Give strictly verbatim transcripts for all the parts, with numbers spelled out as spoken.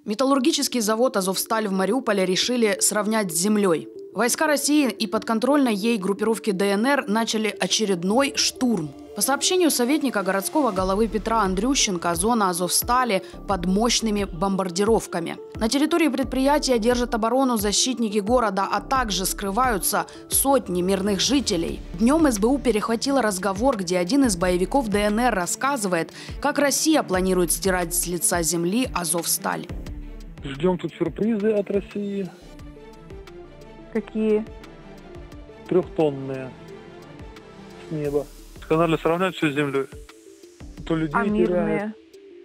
Металлургический завод «Азовсталь» в Мариуполе решили сравнять с землей. Войска России и подконтрольной ей группировки ДНР начали очередной штурм. По сообщению советника городского головы Петра Андрющенко, зона «Азовстали» под мощными бомбардировками. На территории предприятия держат оборону защитники города, а также скрываются сотни мирных жителей. Днем СБУ перехватила разговор, где один из боевиков ДНР рассказывает, как Россия планирует стирать с лица земли «Азовсталь». Ждем тут сюрпризы от России. Какие? Трехтонные с неба. Сказали сравнять все с землей. То людей А мирные? теряет.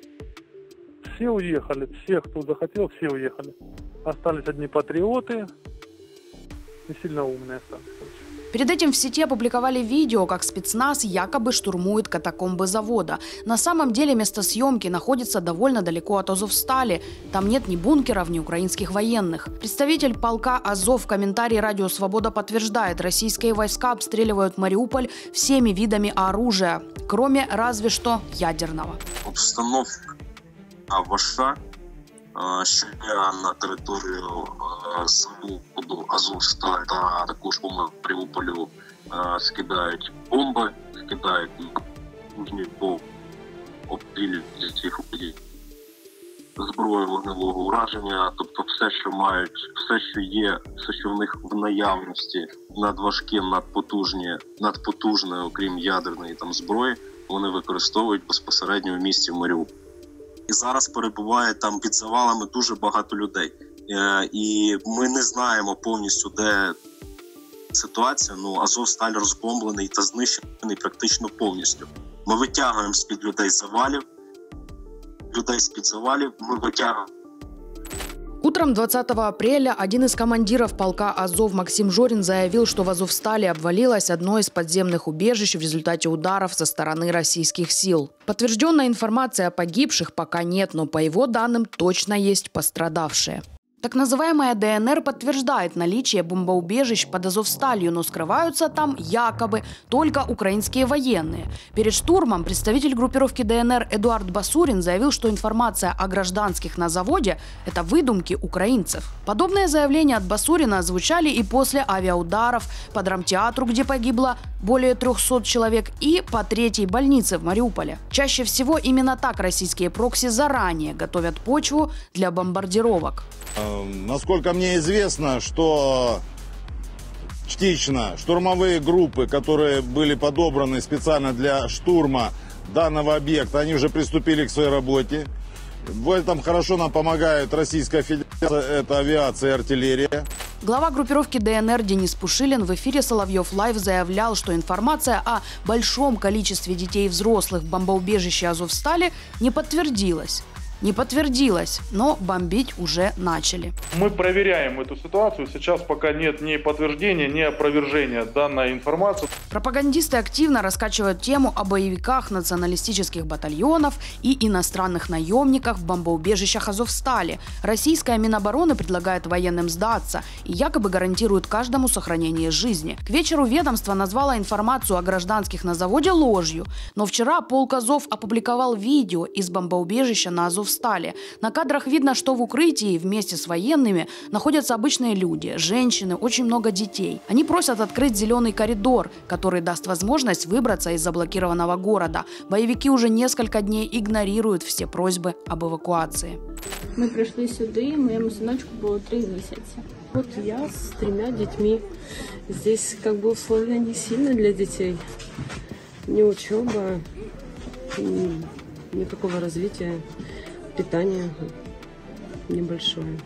Все уехали. Все, кто захотел, все уехали. Остались одни патриоты и сильно умные остались. Перед этим в сети опубликовали видео, как спецназ якобы штурмует катакомбы завода. На самом деле место съемки находится довольно далеко от Азовстали. Там нет ни бункеров, ни украинских военных. Представитель полка «Азов» в комментарии «Радио Свобода» подтверждает, российские войска обстреливают Мариуполь всеми видами оружия, кроме разве что ядерного. Обстановка важка. Щодня на територію заводу «Азовсталь» та також по Маріуполю скидають бомби, скидають по обстрілюють цих людей зброю вогневого ураження, тобто все, що мають, все, що є, все, що в них в наявності, надважке, надпотужні, надпотужне, окрім ядерної там зброї, вони використовують безпосередньо в місті Маріуполь. І зараз перебуває там під завалами дуже багато людей. Е, і ми не знаємо повністю, де ситуація. Ну, Азовсталь розбомблений та знищений практично повністю. Ми витягуємо з-під людей завалів, людей з-під завалів ми витягуємо. Утром двадцатого апреля один из командиров полка «Азов» Максим Жорин заявил, что в Азовстали обвалилось одно из подземных убежищ в результате ударов со стороны российских сил. Подтвержденной информации о погибших пока нет, но по его данным точно есть пострадавшие. Так называемая ДНР подтверждает наличие бомбоубежищ под Азовсталью, но скрываются там якобы только украинские военные. Перед штурмом представитель группировки ДНР Эдуард Басурин заявил, что информация о гражданских на заводе – это выдумки украинцев. Подобные заявления от Басурина звучали и после авиаударов по драмтеатру, где погибло более трехсот человек, и по третьей больнице в Мариуполе. Чаще всего именно так российские прокси заранее готовят почву для бомбардировок. Насколько мне известно, что частично штурмовые группы, которые были подобраны специально для штурма данного объекта, они уже приступили к своей работе. В этом хорошо нам помогают Российская Федерация, это авиация и артиллерия. Глава группировки ДНР Денис Пушилин в эфире «Соловьев Лайв» заявлял, что информация о большом количестве детей и взрослых в бомбоубежище Азовстали не подтвердилась. Не подтвердилось, но бомбить уже начали. Мы проверяем эту ситуацию. Сейчас пока нет ни подтверждения, ни опровержения данной информации. Пропагандисты активно раскачивают тему о боевиках националистических батальонов и иностранных наемниках в бомбоубежищах Азовстали. Российская Минобороны предлагает военным сдаться и якобы гарантирует каждому сохранение жизни. К вечеру ведомство назвало информацию о гражданских на заводе ложью. Но вчера полк Азов опубликовал видео из бомбоубежища на Азовстали. Стали. На кадрах видно, что в укрытии вместе с военными находятся обычные люди, женщины, очень много детей. Они просят открыть зеленый коридор, который даст возможность выбраться из заблокированного города. Боевики уже несколько дней игнорируют все просьбы об эвакуации. Мы пришли сюда, моему сыночку было три месяца. Вот я с тремя детьми. Здесь как бы условия не сильно для детей. Ни учеба, ни никакого развития. Питание небольшое.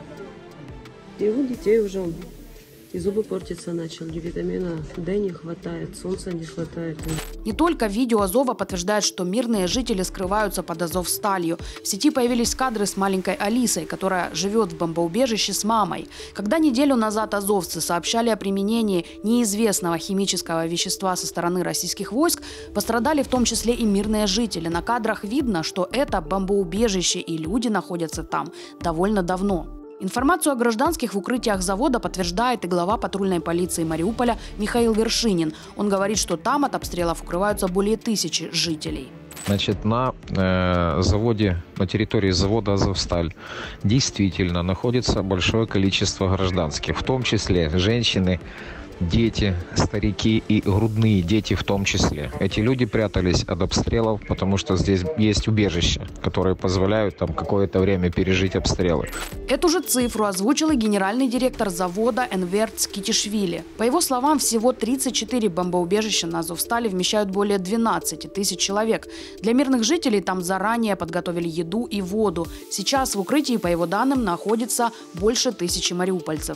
И у детей уже и зубы портиться начали, витамина Д не хватает, солнца не хватает. Не только видео Азова подтверждает, что мирные жители скрываются под Азовсталью. В сети появились кадры с маленькой Алисой, которая живет в бомбоубежище с мамой. Когда неделю назад азовцы сообщали о применении неизвестного химического вещества со стороны российских войск, пострадали в том числе и мирные жители. На кадрах видно, что это бомбоубежище и люди находятся там довольно давно. Информацию о гражданских в укрытиях завода подтверждает и глава патрульной полиции Мариуполя Михаил Вершинин. Он говорит, что там от обстрелов укрываются более тысячи жителей. Значит, на э, заводе, на территории завода «Азовсталь» действительно находится большое количество гражданских, в том числе женщины, дети, старики и грудные дети в том числе. Эти люди прятались от обстрелов, потому что здесь есть убежища, которые позволяют там какое-то время пережить обстрелы. Эту же цифру озвучил и генеральный директор завода Энверт Скитишвили. По его словам, всего тридцать четыре бомбоубежища на Азовстали вмещают более двенадцати тысяч человек. Для мирных жителей там заранее подготовили еду и воду. Сейчас в укрытии, по его данным, находится больше тысячи мариупольцев.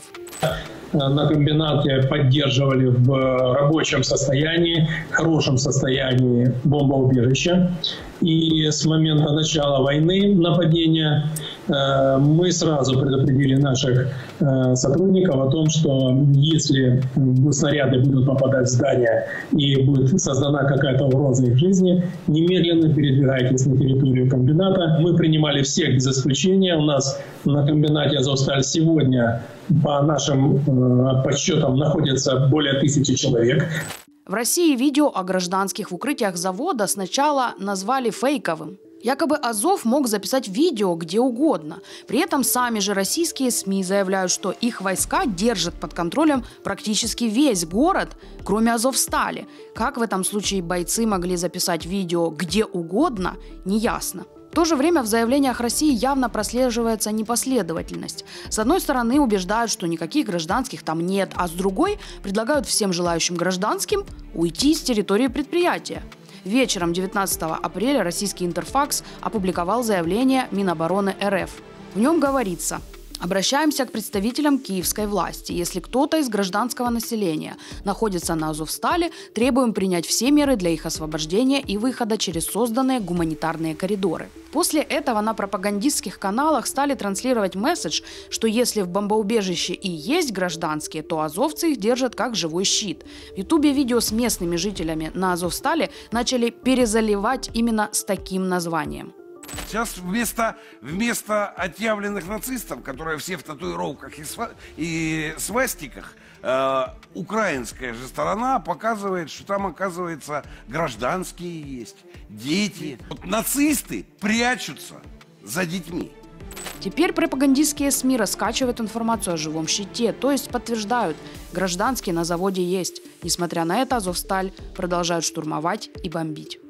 На комбинате поддерживали в рабочем состоянии, хорошем состоянии бомбоубежища. И с момента начала войны, нападения, мы сразу предупредили наших сотрудников о том, что если снаряды будут попадать в здание и будет создана какая-то угроза их жизни, немедленно передвигайтесь на территорию комбината. Мы принимали всех без исключения. У нас на комбинате «Азовсталь» сегодня, по нашим подсчетам, находится более тысячи человек. В России видео о гражданских в укрытиях завода сначала назвали фейковым. Якобы Азов мог записать видео где угодно. При этом сами же российские СМИ заявляют, что их войска держат под контролем практически весь город, кроме Азовстали. Как в этом случае бойцы могли записать видео где угодно, неясно. В то же время в заявлениях России явно прослеживается непоследовательность. С одной стороны убеждают, что никаких гражданских там нет, а с другой предлагают всем желающим гражданским уйти с территории предприятия. Вечером девятнадцатого апреля российский Интерфакс опубликовал заявление Минобороны РФ. В нем говорится: обращаемся к представителям киевской власти. Если кто-то из гражданского населения находится на Азовстале, требуем принять все меры для их освобождения и выхода через созданные гуманитарные коридоры. После этого на пропагандистских каналах стали транслировать месседж, что если в бомбоубежище и есть гражданские, то азовцы их держат как живой щит. В Ютубе видео с местными жителями на Азовстале начали перезаливать именно с таким названием. Сейчас вместо, вместо отъявленных нацистов, которые все в татуировках и, сва и свастиках, э, украинская же сторона показывает, что там, оказывается, гражданские есть, дети. Вот нацисты прячутся за детьми. Теперь пропагандистские СМИ раскачивают информацию о живом щите, то есть подтверждают, гражданские на заводе есть. Несмотря на это, Азовсталь продолжают штурмовать и бомбить.